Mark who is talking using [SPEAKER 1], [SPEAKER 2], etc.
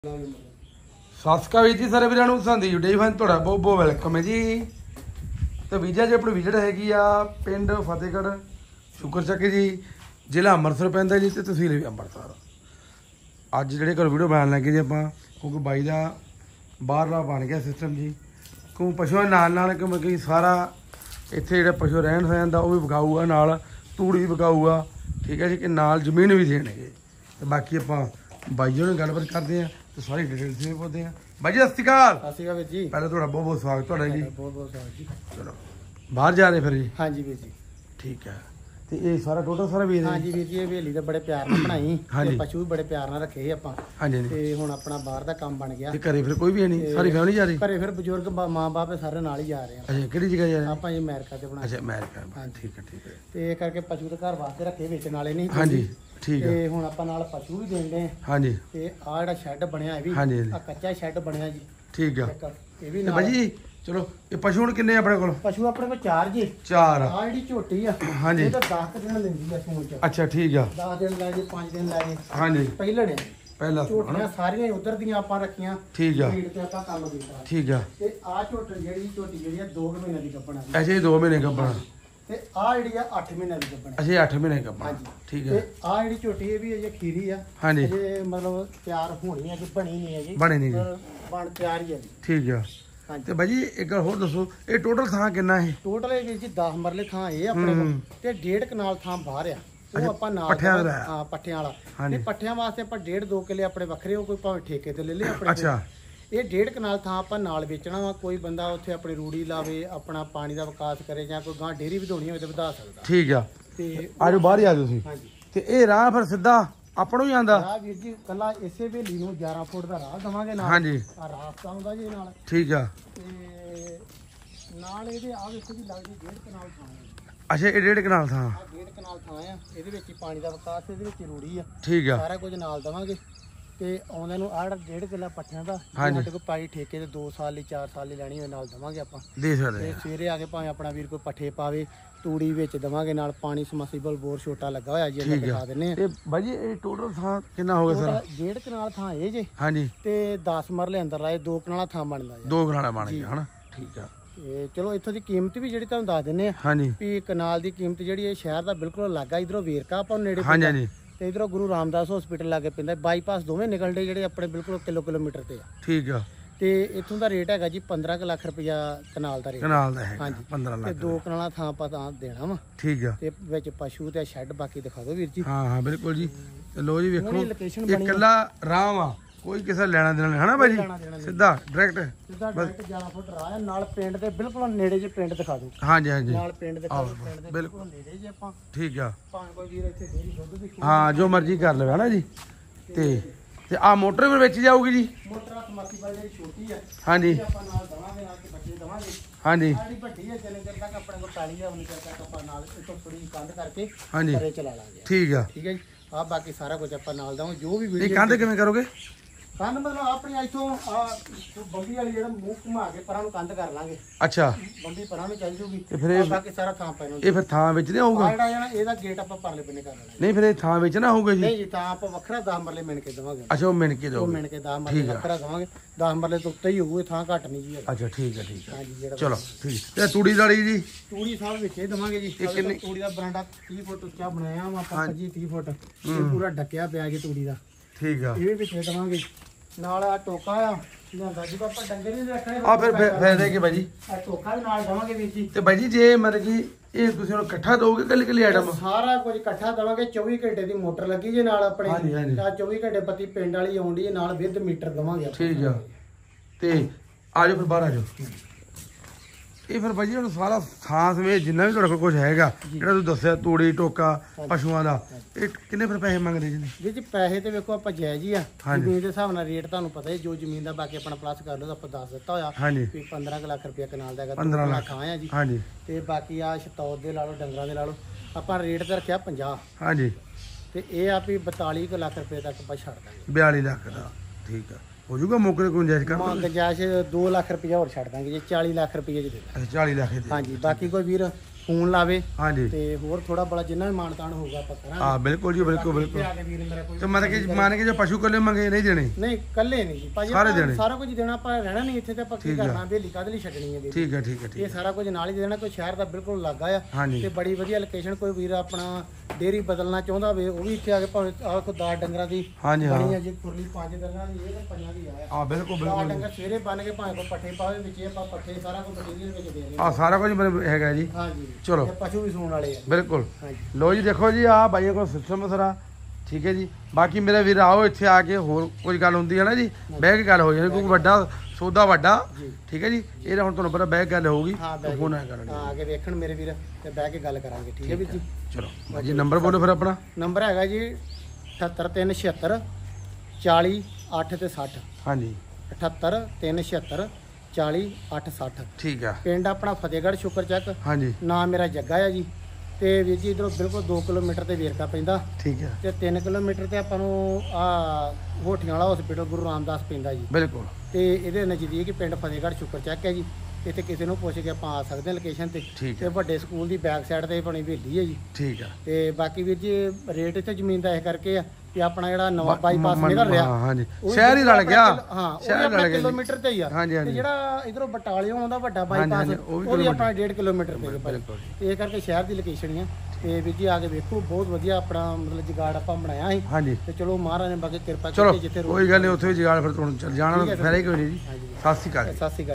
[SPEAKER 1] ਸਤਿ ਸ਼੍ਰੀ ਅਕਾਲ ਜੀ ਸਾਰੇ ਵੀਰਾਂ ਨੂੰ ਸੰਦੀਪ ਡੇਰੀ ਫਾਰਮ ਤੁਹਾਡਾ ਬਹੁਤ ਬਹੁਤ ਵੈਲਕਮ ਹੈ ਜੀ। ਤੇ ਵੀਜ਼ਾ ਜੀ ਆਪਣੀ ਵਿਜ਼ਿਟ ਹੈਗੀ ਆ ਪਿੰਡ ਫਤਿਹਗੜ੍ਹ ਸ਼ੁਕਰ ਚੱਕੀ ਜੀ, ਜ਼ਿਲ੍ਹਾ ਅੰਮ੍ਰਿਤਸਰ ਪੈਂਦਾ ਜੀ ਤੇ ਤਹਿਸੀਲ ਵੀ ਅੰਮ੍ਰਿਤਸਰ। ਅੱਜ ਜਿਹੜੇ ਘਰ ਵੀਡੀਓ ਬਣਾਉਣ ਲੱਗੇ ਜੀ ਆਪਾਂ, ਕਿਉਂਕਿ ਬਾਈ ਦਾ ਬਾਹਰਲਾ ਬਣ ਗਿਆ ਸਿਸਟਮ ਜੀ, ਕਿਉਂ ਪਸ਼ੂਆਂ ਨਾਲ ਨਾਲ ਕਿਉਂਕਿ ਸਾਰਾ ਇੱਥੇ ਜਿਹੜੇ ਪਸ਼ੂ ਰਹਿਣ ਸਹਿਣ ਦਾ ਉਹ ਵੀ ਵਿਕਾਊ ਆ, ਨਾਲ ਤੂੜੀ ਵੀ ਵਿਕਾਊ ਆ, ਠੀਕ ਹੈ ਜੀ, ਕਿ ਨਾਲ ਜ਼ਮੀਨ ਵੀ ਦੇਣਗੇ। ਤੇ ਬਾਕੀ ਆਪਾਂ ਬਾਈ ਜੀ ਨਾਲ ਗੱਲਬਾਤ ਕਰਦੇ ਆ ਤੇ ਸਾਰੀ ਡਿਟੇਲ ਵੀ ਪੁੱਛਦੇ ਆ। ਬਾਈ ਜੀ ਸਤਿ ਸ਼੍ਰੀ ਅਕਾਲ।
[SPEAKER 2] ਸਤਿ ਸ਼੍ਰੀ ਅਕਾਲ ਵੀਰ ਜੀ।
[SPEAKER 1] ਪਹਿਲਾਂ ਤੁਹਾਡਾ ਬਹੁਤ ਬਹੁਤ ਸਵਾਗਤ ਤੁਹਾਡਾ ਜੀ।
[SPEAKER 2] ਬਹੁਤ ਬਹੁਤ ਸਵਾਗਤ ਜੀ।
[SPEAKER 1] ਚਲੋ ਬਾਹਰ ਜਾ ਰਹੇ ਫਿਰ ਜੀ?
[SPEAKER 2] ਹਾਂਜੀ ਵੀਰ ਜੀ।
[SPEAKER 1] ਠੀਕ ਹੈ। ਤੇ ਇਹ ਸਾਰਾ ਟੋਟਲ ਸਾਰਾ ਵੀਰ?
[SPEAKER 2] ਹਾਂਜੀ ਵੀਰ ਜੀ, ਇਹ ਹਵੇਲੀ ਤਾਂ ਬੜੇ ਪਿਆਰ ਨਾਲ ਬਣਾਈ ਤੇ ਪਸ਼ੂ ਵੀ ਬੜੇ ਪਿਆਰ ਨਾਲ ਰੱਖੇ ਆਪਾਂ।
[SPEAKER 1] ਹਾਂਜੀ।
[SPEAKER 2] ਤੇ ਹੁਣ ਆਪਣਾ ਬਾਹਰ ਦਾ ਕੰਮ ਬਣ ਗਿਆ
[SPEAKER 1] ਤੇ ਘਰੇ ਫਿਰ ਕੋਈ ਵੀ ਨਹੀਂ, ਸਾਰੀ ਫੈਮਿਲੀ ਜਾ ਰਹੀ?
[SPEAKER 2] ਘਰੇ ਫਿਰ ਬਜ਼ੁਰਗ ਮਾਂ ਬਾਪ ਸਾਰੇ ਨਾਲ ਹੀ ਜਾ ਰਹੇ ਆ।
[SPEAKER 1] ਅੱਛਾ, ਕਿਹੜੀ ਜਗ੍ਹਾ ਜਾ ਰਹੇ
[SPEAKER 2] ਆਪਾਂ ਜੀ ਅਮਰੀਕਾ ਤੇ ਬਣਾ।
[SPEAKER 1] ਅੱਛਾ ਅਮਰੀਕਾ। ਠੀਕ ਹੈ ਠੀਕ ਹੈ।
[SPEAKER 2] ਤੇ ਇਹ ਕਰਕੇ ਪਸ਼ੂ ਦੇ ਘਰ ਵਾਸਤੇ ਰੱਖੇ, ਵੇਚਣ ਵਾਲੇ ਨਹੀਂ।
[SPEAKER 1] ਹਾਂਜੀ ਠੀਕ ਹੈ।
[SPEAKER 2] ਤੇ ਹੁਣ ਆਪਾਂ ਨਾਲ ਪਸ਼ੂ ਵੀ ਦੇਂਦੇ ਆ।
[SPEAKER 1] ਹਾਂਜੀ।
[SPEAKER 2] ਤੇ ਆ ਜਿਹੜਾ ਸ਼ੈੱਡ ਬਣਿਆ ਇਹ ਵੀ ਆ ਕੱਚਾ ਸ਼ੈੱਡ ਬਣਿਆ ਜੀ।
[SPEAKER 1] ਠੀਕ ਆ।
[SPEAKER 2] ਇਹ ਵੀ
[SPEAKER 1] ਤੇ ਭਾਜੀ ਚਲੋ ਇਹ ਪਸ਼ੂ ਹੁਣ ਕਿੰਨੇ ਆਪਣੇ ਕੋਲ?
[SPEAKER 2] ਪਸ਼ੂ ਆਪਣੇ ਕੋਲ 4 ਜੀ।
[SPEAKER 1] 4
[SPEAKER 2] ਆ ਜਿਹੜੀ ਝੋਟੀ ਆ
[SPEAKER 1] ਹਾਂਜੀ,
[SPEAKER 2] ਇਹ ਤਾਂ 10 ਦਿਨ ਲੈਂਦੀ ਆ ਸੂਣ ਚ।
[SPEAKER 1] ਅੱਛਾ ਠੀਕ ਆ।
[SPEAKER 2] 10 ਦਿਨ ਲੈ ਜੇ, 5 ਦਿਨ ਲੈ ਜੇ।
[SPEAKER 1] ਹਾਂਜੀ
[SPEAKER 2] ਪਹਿਲਣੇ
[SPEAKER 1] ਪਹਿਲਾ
[SPEAKER 2] ਝੋਟੀਆਂ ਸਾਰੀਆਂ ਉਧਰ ਦੀਆਂ ਆਪਾਂ ਰੱਖੀਆਂ।
[SPEAKER 1] ਠੀਕ ਆ।
[SPEAKER 2] ਫੀਡ ਤੇ ਆਪਾਂ ਕੰਮ ਕੀਤਾ।
[SPEAKER 1] ਠੀਕ ਆ।
[SPEAKER 2] ਤੇ ਆ ਝੋਟੀ ਜਿਹੜੀ ਆ 2 ਮਹੀਨੇ ਦੀ ਗੱਭਣ ਆ।
[SPEAKER 1] ਅੱਛਾ ਇਹ 2 ਮਹੀਨੇ ਗੱਭਣ।
[SPEAKER 2] ਤੇ ਆ ਜਿਹੜੀ ਆ 8 ਮਹੀਨੇ ਦੀ ਗੱਭਣ।
[SPEAKER 1] ਅੱਛਾ 8 ਮਹੀਨੇ ਗੱਭਣ।
[SPEAKER 2] ਹਾਂਜੀ
[SPEAKER 1] ਠੀਕ
[SPEAKER 2] ਤੇ
[SPEAKER 1] ਆ।
[SPEAKER 2] ਆ ਜਿਹੜੀ ਝੋਟੀ ਇਹ ਵੀ ਅਜੇ ਖੀਰੀ ਆ।
[SPEAKER 1] ਹਾਂਜੀ
[SPEAKER 2] ਅਜੇ ਮਤਲਬ ਤਿਆਰ ਹੋਣੀ ਹੈ, ਕਿ ਬਣੀ ਨਹੀਂ ਹੈ ਜੀ।
[SPEAKER 1] ਬਣੀ ਨਹੀਂ ਜੀ।
[SPEAKER 2] ਬਣ ਤਿਆਰ ਹੀ ਹੈ ਜੀ। ਇੱਕ
[SPEAKER 1] ਆ। ਤੇ ਭਾਜੀ ਇੱਕ ਗੱਲ ਹੋਰ ਦੱਸੋ, ਇਹ ਟੋਟਲ ਥਾਂ ਕਿੰਨਾ ਹੈ?
[SPEAKER 2] ਟੋਟਲ ਇਹ ਜੀ 10 ਮਰਲੇ ਥਾਂ ਇਹ ਆਪਣੇ ਕੋਲ ਤੇ 1.5 ਕਨਾਲ ਥਾਂ ਬਾਹਰ ਆ। ਉਹ ਆਪਾਂ ਨਾਲ
[SPEAKER 1] ਪੱਠਿਆਂ ਦਾ?
[SPEAKER 2] ਹਾਂ ਪੱਠਿਆਂ ਵਾਲਾ। ਤੇ ਪੱਠਿਆਂ ਵਾਸਤੇ ਆਪਾਂ 1.5-2 ਕਿੱਲੇ ਆਪਣੇ ਵੱਖਰੇ, ਉਹ ਕੋਈ ਭਾਵੇਂ ਠੇਕੇ ਤੇ ਲੈ ਲੇ ਆਪਣੇ।
[SPEAKER 1] ਅੱਛਾ। ਇਹ
[SPEAKER 2] 1.5 ਕਨਾਲ ਥਾਂ ਆਪਾਂ ਨਾਲ ਵੇਚਣਾ ਵਾ। ਕੋਈ ਬੰਦਾ ਉੱਥੇ ਆਪਣੀ ਰੂੜੀ ਲਾਵੇ, ਆਪਣਾ ਪਾਣੀ ਦਾ ਵਿਕਾਸ ਕਰੇ, ਜਾਂ ਕੋਈ ਗਾਂ ਡੇਅਰੀ ਵਧਾਉਣੀ ਹੋਵੇ ਤੇ ਵਧਾ ਸਕਦਾ। ਠੀਕ ਆ। ਤੇ
[SPEAKER 1] ਆਜੋ ਬਾਹਰ ਹੀ ਆ ਜਾਓ ਤੁਸੀਂ।
[SPEAKER 2] ਹਾਂਜੀ।
[SPEAKER 1] ਤੇ ਇਹ ਰਾਹ ਫਿਰ ਸਿੱਧਾ ਆਪਾਂ ਨੂੰ ਹੀ ਆਂਦਾ?
[SPEAKER 2] ਰਾਹ ਵੀਰ ਜੀ ਕੱਲਾ ਇਸੇ ਹਵੇਲੀ ਨੂੰ 11 ਫੁੱਟ ਦਾ ਰਾਹ ਦਵਾਂਗੇ ਨਾਲ।
[SPEAKER 1] ਹਾਂਜੀ।
[SPEAKER 2] ਆ ਰਾਸਤਾ ਆਉਂਦਾ ਜੀ ਨਾਲ।
[SPEAKER 1] ਠੀਕ ਆ।
[SPEAKER 2] ਤੇ ਨਾਲ ਇਹਦੇ ਆ ਵੇਖੋ ਜੀ ਲੱਗਦੀ 1.5 ਕਨਾਲ ਥਾਂ ਹੈ।
[SPEAKER 1] ਅੱਛਾ ਇਹ 1.5 ਕਨਾਲ ਥਾਂ?
[SPEAKER 2] ਆ 1.5 ਕਨਾਲ ਥਾਂ ਆ। ਇਹਦੇ ਵਿੱਚ ਹੀ ਪਾਣੀ ਦਾ ਵਿਕਾਸ, ਇਹਦੇ ਵਿੱਚ ਰੂੜੀ ਆ।
[SPEAKER 1] ਠੀਕ ਆ।
[SPEAKER 2] ਸਾਰਾ ਕੁਝ ਨਾਲ ਦਵਾਂਗੇ। ਤੇ ਆਉਂਦੇ ਨੂੰ ਆ 1.5 ਕਿੱਲਾ ਪੱਠਿਆਂ ਦਾ ਸਾਡੇ ਕੋਲ ਪਾਈ ਠੇਕੇ ਤੇ 2 ਸਾਲ ਲਈ 4 ਸਾਲ ਲਈ ਲੈਣੀ ਹੋਵੇ ਨਾਲ ਦਵਾਂਗੇ ਆਪਾਂ।
[SPEAKER 1] ਦੇ ਸਕਦੇ।
[SPEAKER 2] ਤੇ ਸਵੇਰੇ ਆ ਕੇ ਭਾਵੇਂ ਆਪਣਾ ਵੀਰ ਕੋਈ ਪੱਠੇ ਪਾਵੇ, ਤੂੜੀ ਵਿੱਚ ਦਵਾਂਗੇ, ਨਾਲ ਪਾਣੀ ਸਮਰਸੀਬਲ ਬੋਰ ਛੋਟਾ ਲੱਗਾ ਹੋਇਆ ਜੀ, ਅਸੀਂ ਦਿਖਾ ਦਿੰਨੇ ਆ।
[SPEAKER 1] ਤੇ ਬਾਜੀ ਇਹ ਟੋਟਲ ਥਾਂ ਕਿੰਨਾ ਹੋ ਗਿਆ ਸਰ?
[SPEAKER 2] 1.5 ਕਨਾਲ ਥਾਂ ਇਹ ਜੇ।
[SPEAKER 1] ਹਾਂਜੀ।
[SPEAKER 2] ਤੇ 10 ਮਰਲੇ ਅੰਦਰ ਲਾਏ, 2 ਕਨਾਲਾ ਥਾਂ ਬਣਦਾ ਜੀ।
[SPEAKER 1] 2 ਕਨਾਲਾ ਬਣ ਗਿਆ ਹਨਾ। ਠੀਕ ਆ।
[SPEAKER 2] ਤੇ ਚਲੋ ਇੱਥੋਂ ਦੀ ਕੀਮਤ ਵੀ ਜਿਹੜੀ ਤੁਹਾਨੂੰ ਦੱਸ ਦਿੰਨੇ ਆ।
[SPEAKER 1] ਹਾਂਜੀ।
[SPEAKER 2] ਵੀ ਕਨਾਲ ਦੀ ਕੀਮਤ ਜਿਹੜੀ ਇਹ ਸ਼ਹਿਰ ਦਾ ਬਿਲਕੁਲ ਅਲੱਗ ਆ। ਇਧਰੋਂ ਵੇਰਕਾ ਆਪਾਂ ਨੇੜੇ
[SPEAKER 1] ਹਾਂਜੀ ਹਾਂਜੀ,
[SPEAKER 2] ਤੇ ਇਧਰੋਂ ਗੁਰੂ ਰਾਮਦਾਸ ਹਸਪੀਟਲ ਲਾਗੇ ਪੈਂਦਾ। ਬਾਈਪਾਸ ਦੋਵੇਂ ਨਿਕਲਦੇ ਜਿਹੜੇ ਆਪਣੇ ਬਿਲਕੁਲ ਕਿਲੋਮੀਟਰ ਤੇ ਆ।
[SPEAKER 1] ਠੀਕ ਆ।
[SPEAKER 2] ਤੇ ਇੱਥੋਂ ਦਾ ਰੇਟ ਹੈਗਾ ਜੀ 15 ਲੱਖ ਰੁਪਇਆ ਕਨਾਲ ਦਾ ਰੇਟ।
[SPEAKER 1] ਕਨਾਲ ਦਾ ਹੈ?
[SPEAKER 2] ਹਾਂਜੀ
[SPEAKER 1] 15 ਲੱਖ।
[SPEAKER 2] ਤੇ 2 ਕਨਾਲਾ ਥਾਂ ਆਪਾਂ ਤਾਂ ਦੇਣਾ ਵਾ।
[SPEAKER 1] ਠੀਕ ਆ।
[SPEAKER 2] ਤੇ ਵਿੱਚ ਪਸ਼ੂ ਤੇ ਸ਼ੈੱਡ ਬਾਕੀ ਦਿਖਾ ਦਿਓ ਵੀਰ ਜੀ।
[SPEAKER 1] ਹਾਂ ਹਾਂ ਬਿਲਕੁਲ ਜੀ। ਤੇ ਲੋ ਜੀ ਵੇਖੋ,
[SPEAKER 2] ਲੋਕੇਸ਼ਨ
[SPEAKER 1] ਇਹ ਇਕੱਲਾ ਰਾਹ ਆ, ਕੋਈ ਕਿਸੇ ਲੈਣਾ ਦੇਣਾ ਨਹੀਂ ਹਨਾ ਭਾਜੀ? ਸਿੱਧਾ ਡਾਇਰੈਕਟ
[SPEAKER 2] 11 ਫੁੱਟ ਰਾਹ ਹੈ। ਨਾਲ ਪਿੰਡ ਦੇ ਬਿਲਕੁਲ ਨੇੜੇ ਜੇ ਪਿੰਡ ਦਿਖਾ ਦਿਓ।
[SPEAKER 1] ਹਾਂਜੀ ਹਾਂਜੀ
[SPEAKER 2] ਨਾਲ ਪਿੰਡ ਦੇ ਬਿਲਕੁਲ ਨੇੜੇ ਜੇ ਆਪਾਂ।
[SPEAKER 1] ਠੀਕ ਆ।
[SPEAKER 2] ਭਾਵੇਂ ਕੋਈ ਵੀਰ ਇੱਥੇ ਡੇਰੀ ਦੁੱਧ ਦੀ
[SPEAKER 1] ਹਾਂ ਜੋ ਮਰਜ਼ੀ ਕਰ ਲਵੇ ਹਨਾ ਜੀ। ਤੇ ਆ ਮੋਟਰ ਵੀ ਵਿੱਚ ਜਾਊਗੀ ਜੀ?
[SPEAKER 2] ਮੋਟਰ ਸਮਰਸੀਬਲ ਜਿਹੜੀ ਛੋਟੀ ਆ
[SPEAKER 1] ਹਾਂਜੀ
[SPEAKER 2] ਆਪਾਂ ਨਾਲ ਦਵਾਂਗੇ, ਨਾਲ ਤੇ ਬੱਚੇ ਦਵਾਂਗੇ।
[SPEAKER 1] ਹਾਂਜੀ।
[SPEAKER 2] ਸਾਡੀ ਵੱਡੀ ਹੈ, ਜਿੰਨੇ ਚਿਰ ਤੱਕ ਆਪਣੇ ਕੋਲ ਟਾਲੀ ਆ ਉਨੀ ਚਿਰ ਤੱਕ ਆਪਾਂ ਨਾਲ ਇਤੋਂ ਥੋੜੀ ਕੰਧ ਕਰਕੇ
[SPEAKER 1] ਹਾਂਜੀ
[SPEAKER 2] ਘਰੇ ਚਲਾ ਲਾਂਗੇ।
[SPEAKER 1] ਠੀਕ ਆ।
[SPEAKER 2] ਠੀਕ ਹੈ ਜੀ। ਆ ਬਾਕੀ ਸਾਰਾ ਕੁਝ ਆਪਾਂ ਨਾਲ ਦਵਾਂਗੇ। ਜੋ ਵੀ
[SPEAKER 1] ਇਹ
[SPEAKER 2] ਵੀਡੀਓ
[SPEAKER 1] ਕੰਧ ਕਿਵੇਂ ਕਰੋਗੇ?
[SPEAKER 2] ਕੰਧ ਮਤਲਬ ਆਪਣੀ ਇੱਥੋਂ ਆ ਬੰਬੀ ਵਾਲੀ ਜਿਹੜਾ ਮੂੰਹ ਘੁਮਾ ਕੇ ਪਰਾਂ ਨੂੰ ਕੰਧ ਕਰ ਲਾਂਗੇ।
[SPEAKER 1] ਅੱਛਾ।
[SPEAKER 2] ਬੰਬੀ ਪਰਾਂ ਨੂੰ ਚੱਲ ਜੂਗੀ
[SPEAKER 1] ਤੇ ਫਿਰ
[SPEAKER 2] ਬਾਕੀ ਸਾਰਾ ਥਾਂ ਪੈਣਾ।
[SPEAKER 1] ਇਹ ਫਿਰ ਥਾਂ ਵਿੱਚ ਨਹੀਂ ਹੋਊਗਾ?
[SPEAKER 2] ਜਿਹੜਾ ਜਾਣਾ ਇਹਦਾ ਗੇਟ ਆਪਾਂ ਪਰਲੇ ਬੰਨੇ ਕਰ ਲੈਣਾ।
[SPEAKER 1] ਨਹੀਂ ਫਿਰ ਇਹ ਥਾਂ ਵਿੱਚ ਨਾ ਹੋਊਗਾ ਜੀ?
[SPEAKER 2] ਨਹੀਂ ਜੀ, ਤਾਂ ਆਪਾਂ ਵੱਖਰਾ 10 ਮਰਲੇ ਮਿਣ ਕੇ ਦਵਾਂਗੇ।
[SPEAKER 1] ਅੱਛਾ ਉਹ ਮਿਣ ਕੇ
[SPEAKER 2] ਉਹ
[SPEAKER 1] ਦੋਗੇ?
[SPEAKER 2] ਮਿਣ ਕੇ 10 ਮਰਲੇ ਵੱਖਰਾ ਦਵਾਂਗੇ। 10 ਮਰਲੇ ਤੋਂ ਉੱਤੇ ਹੀ ਹੋਊ, ਥਾਂ ਘੱਟ ਨਹੀਂ ਜੀ।
[SPEAKER 1] ਅੱਛਾ ਠੀਕ ਹੈ ਠੀਕ ਹੈ।
[SPEAKER 2] ਹਾਂਜੀ ਜਿਹੜਾ
[SPEAKER 1] ਚਲੋ ਠੀਕ। ਤੇ ਤੂੜੀ ਦਾੜੀ ਜੀ?
[SPEAKER 2] ਤੂੜੀ ਸਾਹਿਬ ਵਿੱਚ ਹੀ ਦਵਾਂਗੇ ਜੀ। ਤੂੜੀ ਦਾ ਬਰਾਂਡਾ 30 ਫੁੱਟ ਉੱਚਾ ਬਣਾਇਆ ਵਾ ਆਪਾਂ, 25-30 ਫੁੱਟ। ਇਹ ਪੂਰਾ ਢੱਕਿਆ ਪਿਆ ਜੀ ਤੂੜੀ ਦਾ।
[SPEAKER 1] ਠੀਕ ਆ।
[SPEAKER 2] ਇਹ ਵੀ ਵਿੱਚ ਦਵਾਂਗੇ। ਨਾਲ ਆ ਟੋਕਾ ਆ ਲਿਆਂਦਾ ਜੀ ਆਪਾਂ, ਡੰਗਰ ਨਹੀਂ ਰੱਖਣੇ।
[SPEAKER 1] ਆ ਫਿਰ ਫਾਇਦਾ ਕੀ ਬਾਜੀ?
[SPEAKER 2] ਆ ਟੋਕਾ ਵੀ ਨਾਲ ਦਵਾਂਗੇ ਵੀਰ ਜੀ।
[SPEAKER 1] ਤੇ ਬਾਈ ਜੀ ਜੇ ਮਤਲਬ ਕਿ ਇਹ ਤੁਸੀਂ ਉਹਨੂੰ ਇਕੱਠਾ ਦੋਗੇ ਕੱਲੀ ਕੱਲੀ ਆਈਟਮ?
[SPEAKER 2] ਸਾਰਾ ਕੁਝ ਇਕੱਠਾ ਦਵਾਂਗੇ। 24 ਘੰਟੇ ਦੀ ਮੋਟਰ ਲੱਗੀ ਜੇ ਨਾਲ ਆਪਣੇ।
[SPEAKER 1] ਹਾਂਜੀ ਹਾਂਜੀ।
[SPEAKER 2] ਤਾਂ 24 ਘੰਟੇ ਬੱਤੀ ਪਿੰਡ ਵਾਲੀ ਆਉਂਦੀ ਹੈ, ਨਾਲ ਵਿਦ ਮੀਟਰ ਦਵਾਂਗੇ ਆਪਾਂ।
[SPEAKER 1] ਠੀਕ ਆ। ਤੇ ਆ ਜਾਓ ਫਿਰ ਬਾਹਰ ਆ ਜਾਓ। ਇਹ ਫਿਰ ਬਾਈ ਜੀ ਹੁਣ ਸਾਰਾ ਥਾਂ ਸਮੇਤ ਜਿੰਨਾ ਵੀ ਤੁਹਾਡੇ ਕੋਲ ਕੁਝ ਹੈਗਾ, ਜਿਹੜਾ ਤੁਸੀਂ ਦੱਸਿਆ ਤੂੜੀ ਟੋਕਾ ਪਸ਼ੂਆਂ ਦਾ, ਇਹ ਕਿੰਨੇ ਫਿਰ ਪੈਸੇ ਮੰਗਦੇ ਜੀ?
[SPEAKER 2] ਵੀਰ ਜੀ ਪੈਸੇ ਤੇ ਵੇਖੋ ਆਪਾਂ ਜਾਇਜ਼ ਹੀ ਆ। ਜ਼ਮੀਨ ਦੇ ਹਿਸਾਬ ਨਾਲ ਰੇਟ ਤੁਹਾਨੂੰ ਪਤਾ ਹੈ, ਜੋ ਜ਼ਮੀਨ ਦਾ ਬਾਕੀ ਆਪਣਾ ਪਲੱਸ ਕਰ ਲਓ ਤਾਂ ਆਪਾਂ ਦੱਸ ਦਿੱਤਾ ਹੋਇਆ।
[SPEAKER 1] ਹਾਂਜੀ।
[SPEAKER 2] ਵੀ 15 ਲੱਖ ਰੁਪਇਆ ਕਨਾਲ ਦਾ ਹੈਗਾ।
[SPEAKER 1] 15 ਲੱਖ
[SPEAKER 2] ਆ ਜੀ।
[SPEAKER 1] ਹਾਂਜੀ।
[SPEAKER 2] ਤੇ ਬਾਕੀ ਆ ਸ਼ਤੌਰ ਦੇ ਲਾ ਲਓ, ਡੰਗਰਾਂ ਦੇ ਲਾ ਲਓ, ਆਪਾਂ ਰੇਟ ਤੇ ਰੱਖਿਆ 50।
[SPEAKER 1] ਹਾਂਜੀ।
[SPEAKER 2] ਤੇ ਇਹ ਆ ਵੀ 42 ਲੱਖ ਰੁਪਏ ਤੱਕ ਆਪਾਂ ਛੱਡ ਦਾਂਗੇ।
[SPEAKER 1] 42 ਲੱਖ ਦਾ ਠੀਕ ਆ। ਹੋ ਜਾਊਗਾ ਮੌਕੇ ਤੇ ਗੁੰਜਾਇਸ਼ ਕਰ?
[SPEAKER 2] ਗੁੰਜਾਇਸ਼ 2 ਲੱਖ ਰੁਪਇਆ ਹੋਰ ਛੱਡ ਦਾਂਗੇ ਜੀ। 40 ਲੱਖ ਰੁਪਏ ਚ ਦੇ ਦਾਂਗੇ।
[SPEAKER 1] 40 ਲੱਖ ਦੀ?
[SPEAKER 2] ਹਾਂਜੀ। ਬਾਕੀ ਕੋਈ ਵੀਰ ਫੋਨ ਲਾਵੇ
[SPEAKER 1] ਹਾਂਜੀ
[SPEAKER 2] ਤੇ ਹੋਰ ਥੋੜਾ ਬੜਾ ਜਿੰਨਾ ਵੀ ਮਾਨਤਾਨ ਹੋਊਗਾ ਆਪਾਂ ਕਰਾਂਗੇ।
[SPEAKER 1] ਹਾਂ ਬਿਲਕੁਲ ਜੀ ਬਿਲਕੁਲ ਬਿਲਕੁਲ।
[SPEAKER 2] ਆ ਕੇ ਵੀਰ ਮੇਰਾ ਕੋਈ
[SPEAKER 1] ਤੇ ਮਤਲਬ ਕਿ ਮੰਨ ਕੇ ਜੇ ਪਸ਼ੂ ਕੱਲੇ ਮੰਗੇ ਨਹੀਂ ਦੇਣੇ?
[SPEAKER 2] ਨਹੀਂ ਕੱਲੇ ਨਹੀਂ ਜੀ ਭਾਜੀ,
[SPEAKER 1] ਸਾਰੇ
[SPEAKER 2] ਆਪਾਂ
[SPEAKER 1] ਦੇਣੇ।
[SPEAKER 2] ਸਾਰਾ ਕੁਝ ਦੇਣਾ, ਆਪਾਂ ਰਹਿਣਾ ਨਹੀਂ ਇੱਥੇ ਤੇ ਆਪਾਂ ਕੀ ਕਰਨਾ, ਬੇਲੀ ਕਾਹਦੇ ਲਈ ਛੱਡਣੀ ਹੈ ਵੀਰ।
[SPEAKER 1] ਠੀਕ ਹੈ ਠੀਕ ਹੈ
[SPEAKER 2] ਇਹ
[SPEAKER 1] ਠੀਕ
[SPEAKER 2] ਸਾਰਾ ਕੁਝ ਨਾਲ ਹੀ ਦੇ ਦੇਣਾ, ਕੋਈ ਸ਼ਹਿਰ ਦਾ ਬਿਲਕੁਲ ਲਾਗਾ ਆ
[SPEAKER 1] ਹਾਂਜੀ
[SPEAKER 2] ਤੇ ਬੜੀ ਵਧੀਆ ਲੋਕੇਸ਼ਨ। ਕੋਈ ਵੀਰ ਆਪਣਾ ਡੇਰੀ ਬਦਲਣਾ ਚਾਹੁੰਦਾ ਹੋਵੇ ਉਹ ਵੀ ਇੱਥੇ ਆ ਕੇ ਭਾਵੇਂ ਆਹ ਕੋ 10 ਡੰਗਰਾਂ ਦੀ
[SPEAKER 1] ਹਾਂਜੀ
[SPEAKER 2] ਬਣੀ
[SPEAKER 1] ਹਾਂ
[SPEAKER 2] ਆ ਜੀ, ਕੁਰਲੀ 5 ਡੰਗਰਾਂ ਦੀ, ਇਹ ਤਾਂ ਪੰਜਾਂ ਦੀ ਆ।
[SPEAKER 1] ਹਾਂ ਬਿਲਕੁਲ
[SPEAKER 2] 10
[SPEAKER 1] ਬਿਲਕੁਲ।
[SPEAKER 2] ਡੰਗਰ ਸਵੇਰੇ ਬੰਨ ਕੇ ਭਾਵੇਂ ਕੋ ਪੱਠੇ ਪਾਵੇ ਵਿੱਚ, ਇਹ ਆਪਾਂ ਪੱਠੇ ਸਾਰਾ ਕੁਝ ਮਟੀਰੀਅਲ ਵਿੱਚ ਦੇ ਰਹੇ
[SPEAKER 1] ਆ ਸਾਰਾ ਕੁਝ ਮੇਰੇ ਹੈਗਾ ਜੀ।
[SPEAKER 2] ਹਾਂਜੀ
[SPEAKER 1] ਚਲੋ
[SPEAKER 2] ਤੇ ਪਸ਼ੂ ਵੀ ਸੂਣ ਵਾਲੇ ਆ।
[SPEAKER 1] ਬਿਲਕੁਲ।
[SPEAKER 2] ਹਾਂਜੀ
[SPEAKER 1] ਲੋ ਜੀ ਦੇਖੋ ਜੀ ਆ ਬਾਈਆਂ ਕੋਲ ਸਿਸਟਮ ਸਾਰਾ ਠੀਕ ਹੈ ਜੀ। ਬਾਕੀ ਮੇਰੇ ਵੀਰ ਆਓ ਇੱਥੇ ਆ ਕੇ, ਹੋਰ ਕੋਈ ਗੱਲ ਹੁੰਦੀ ਹੈ ਨਾ ਜੀ ਬਹਿ ਕੇ ਗੱਲ ਹੋ ਜਾਂਦੀ, ਕਿਉਂਕਿ ਵੱਡਾ ਸੌਦਾ ਵੱਡਾ
[SPEAKER 2] ਜੀ
[SPEAKER 1] ਠੀਕ ਹੈ ਜੀ। ਇਹਦਾ ਹੁਣ ਤੁਹਾਨੂੰ ਪਤਾ ਬਹਿ ਕੇ ਗੱਲ ਹੋਊਗੀ
[SPEAKER 2] ਹਾਂ
[SPEAKER 1] ਤੇ ਫੋਨ ਆਇਆ ਕਰਨਗੇ।
[SPEAKER 2] ਆ ਕੇ ਵੇਖਣ ਮੇਰੇ ਵੀਰ ਤੇ ਬਹਿ ਕੇ ਗੱਲ ਕਰਾਂਗੇ, ਠੀਕ ਹੈ ਵੀਰ ਜੀ।
[SPEAKER 1] ਚਲੋ ਭਾਜੀ ਨੰਬਰ ਬੋਲੋ ਫਿਰ ਆਪਣਾ।
[SPEAKER 2] ਨੰਬਰ ਹੈਗਾ ਜੀ 78376 40 8 ਤੇ 60।
[SPEAKER 1] ਹਾਂਜੀ
[SPEAKER 2] 78376 40 8 60।
[SPEAKER 1] ਠੀਕ ਆ।
[SPEAKER 2] ਪਿੰਡ ਆਪਣਾ ਫਤਿਹਗੜ੍ਹ ਸ਼ੁਕਰ ਚੱਕ,
[SPEAKER 1] ਹਾਂਜੀ
[SPEAKER 2] ਨਾਮ ਮੇਰਾ ਜੱਗਾ ਆ ਜੀ। ਤੇ ਵੀਰ ਜੀ ਇਧਰੋਂ ਬਿਲਕੁਲ 2 ਕਿਲੋਮੀਟਰ ਤੇ ਵੇਰਕਾ ਪੈਂਦਾ
[SPEAKER 1] ਠੀਕ ਹੈ
[SPEAKER 2] ਤੇ 3 ਕਿਲੋਮੀਟਰ ਤੇ ਆਪਾਂ ਨੂੰ ਆ ਹੋਠੀਆਂ ਵਾਲਾ ਹਸਪੀਟਲ ਗੁਰੂ ਰਾਮਦਾਸ ਪੈਂਦਾ ਜੀ।
[SPEAKER 1] ਬਿਲਕੁਲ।
[SPEAKER 2] ਤੇ ਇਹਦੇ ਨਜ਼ਦੀਕ ਪਿੰਡ ਫਤਿਹਗੜ੍ਹ ਸ਼ੁਕਰ ਚੱਕ ਹੈ ਜੀ। ਇੱਥੇ ਕਿਸੇ ਨੂੰ ਪੁੱਛ ਕੇ ਆਪਾਂ ਆ ਸਕਦੇ ਹਾਂ ਲੋਕੇਸ਼ਨ ਤੇ।
[SPEAKER 1] ਠੀਕ
[SPEAKER 2] ਤੇ
[SPEAKER 1] ਹੈ
[SPEAKER 2] ਵੱਡੇ ਸਕੂਲ ਦੀ ਬੈਕ ਸਾਈਡ ਤੇ ਆਪਣੀ ਹਵੇਲੀ ਹੈ ਜੀ।
[SPEAKER 1] ਠੀਕ ਆ।
[SPEAKER 2] ਤੇ ਬਾਕੀ ਵੀਰ ਜੀ ਰੇਟ ਇੱਥੇ ਜ਼ਮੀਨ ਦਾ ਇਹ ਕਰਕੇ ਆ ਕਿ ਆਪਣਾ ਜਿਹੜਾ ਨਵਾਂ ਬਾਈਪਾਸ ਨਿਕਲ ਰਿਹਾ,
[SPEAKER 1] ਹਾਂ ਹਾਂਜੀ
[SPEAKER 2] ਉਹ
[SPEAKER 1] ਸ਼ਹਿਰ ਹੀ ਰਲ ਗਿਆ।
[SPEAKER 2] ਹਾਂ ਉਹ
[SPEAKER 1] ਸ਼ਹਿਰ
[SPEAKER 2] ਆਪਣਾ
[SPEAKER 1] ਰਲ ਗਿਆ ਜੀ।
[SPEAKER 2] ਕਿਲੋਮੀਟਰ ਤੇ ਹੀ ਆ।
[SPEAKER 1] ਹਾਂਜੀ
[SPEAKER 2] ਤੇ
[SPEAKER 1] ਹਾਂਜੀ
[SPEAKER 2] ਜਿਹੜਾ ਇਧਰੋਂ ਬਟਾਲਿਓਂ ਆਉਂਦਾ ਵੱਡਾ
[SPEAKER 1] ਹਾਂਜੀ,
[SPEAKER 2] ਬਾਈਪਾਸ
[SPEAKER 1] ਹਾਂਜੀ,
[SPEAKER 2] ਉਹ ਵੀ ਆਪਣਾ 1.5 ਕਿਲੋਮੀਟਰ ਤੇ ਭਾਈ।
[SPEAKER 1] ਬਿਲਕੁਲ।
[SPEAKER 2] ਇਹ ਕਰਕੇ ਸ਼ਹਿਰ ਦੀ ਲੋਕੇਸ਼ਨ ਆ। ਤੇ ਵੀਰ ਜੀ ਆ ਕੇ ਵੇਖੋ, ਬਹੁਤ ਵਧੀਆ ਆਪਣਾ ਮਤਲਬ ਜੁਗਾੜ ਆਪਾਂ ਬਣਾਇਆ ਸੀ।
[SPEAKER 1] ਹਾਂਜੀ
[SPEAKER 2] ਤੇ ਚਲੋ ਮਹਾਰਾਜ ਨੇ ਬਾਕੀ ਕਿਰਪਾ
[SPEAKER 1] ਚਲੋ
[SPEAKER 2] ਕੀਤੀ ਜਿੱਥੇ
[SPEAKER 1] ਕੋਈ ਗੱਲ ਨਹੀਂ, ਉੱਥੇ ਵੀ ਜਗਾੜ ਫਿਰ ਤੁਹਾਨੂੰ ਚੱਲ ਜਾਣਾ
[SPEAKER 2] ਠੀਕ ਹੈ ਸਰ।
[SPEAKER 1] ਫਾਇਦਾ ਹੀ ਕੋਈ ਨਹੀਂ ਜੀ।
[SPEAKER 2] ਹਾਂਜੀ
[SPEAKER 1] ਸਤਿ ਸ਼੍ਰੀ ਅਕਾਲ ਜੀ।
[SPEAKER 2] ਸਤਿ ਸ਼੍ਰੀ ਅਕਾਲ।